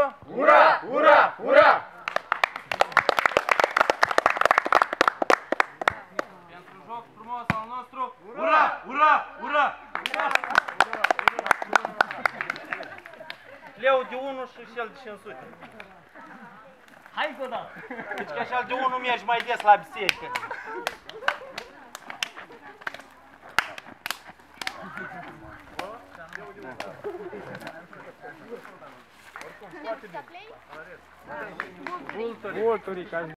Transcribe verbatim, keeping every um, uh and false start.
nostru? Ura! Ura! Ura! Pentru joc frumos al nostru? Ura! Ura! Ura! Leu de unu și cel de cinci sute. Hai încă o dată! Deci că așa de unu mergi mai des la biserică. Vulturii, ca